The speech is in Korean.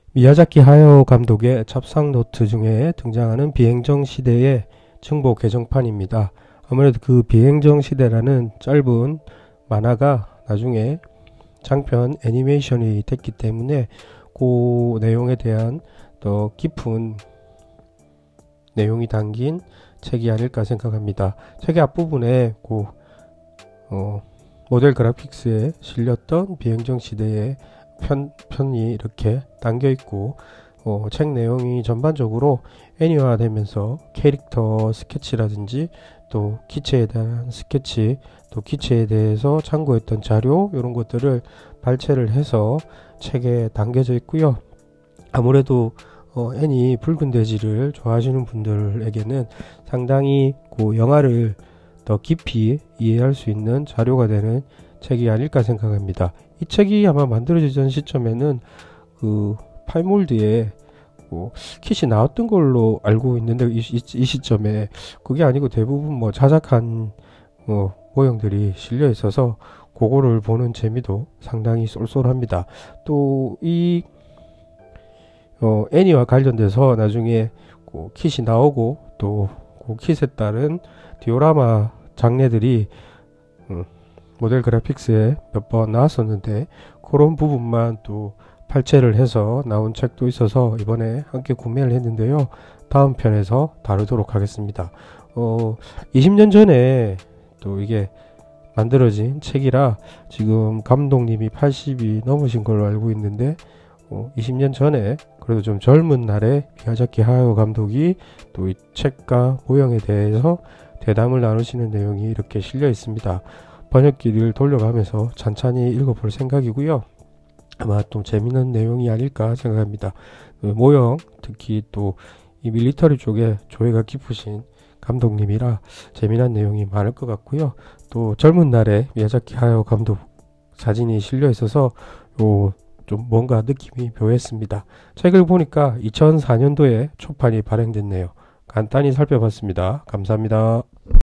미야자키 하야오 감독의 첩상노트 중에 등장하는 비행정 시대의 증보 개정판입니다. 아무래도 그 비행정 시대라는 짧은 만화가 나중에 장편 애니메이션이 됐기 때문에 그 내용에 대한 더 깊은 내용이 담긴 책이 아닐까 생각합니다. 책의 앞부분에 모델 그래픽스에 실렸던 비행정 시대의 편이 이렇게 담겨 있고, 책 내용이 전반적으로 애니화 되면서 캐릭터 스케치라든지 또 기체에 대한 스케치, 또 기체에 대해서 참고했던 자료, 이런 것들을 발췌를 해서 책에 담겨져 있고요. 아무래도 애니 붉은 돼지를 좋아하시는 분들에게는 상당히 그 영화를 더 깊이 이해할 수 있는 자료가 되는 책이 아닐까 생각합니다. 이 책이 아마 만들어지던 시점에는 그 파이몰드에 킷이 나왔던 걸로 알고 있는데, 이 시점에 그게 아니고 대부분 자작한 모형들이 실려 있어서 그거를 보는 재미도 상당히 쏠쏠합니다. 또 이 애니와 관련돼서 나중에 킷이 나오고 또 그 킷에 따른 디오라마 장르들이 모델 그래픽스에 몇 번 나왔었는데, 그런 부분만 또 발췌를 해서 나온 책도 있어서 이번에 함께 구매를 했는데요. 다음 편에서 다루도록 하겠습니다. 20년 전에 또 이게 만들어진 책이라 지금 감독님이 80이 넘으신 걸로 알고 있는데, 20년 전에 그래도 좀 젊은 날에 미야자키 하야오 감독이 또 이 책과 모형에 대해서 대담을 나누시는 내용이 이렇게 실려 있습니다. 번역기를 돌려가면서 찬찬히 읽어볼 생각이고요. 아마 좀 재미있는 내용이 아닐까 생각합니다. 모형, 특히 또 이 밀리터리 쪽에 조예가 깊으신 감독님이라 재미난 내용이 많을 것 같고요. 또 젊은 날에 미야자키 하야오 감독 사진이 실려 있어서 좀 뭔가 느낌이 묘했습니다. 책을 보니까 2004년도에 초판이 발행됐네요. 간단히 살펴봤습니다. 감사합니다.